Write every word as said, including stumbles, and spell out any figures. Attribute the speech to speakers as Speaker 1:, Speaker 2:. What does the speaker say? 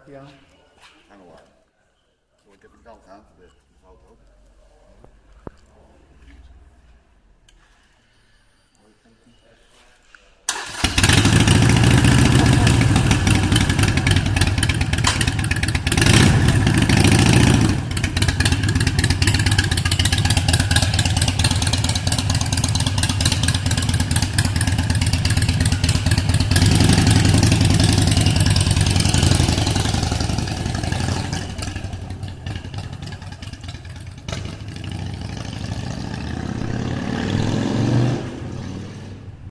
Speaker 1: heb je aan?
Speaker 2: Hangewaar. Zo, ik heb een kant aan voor de auto.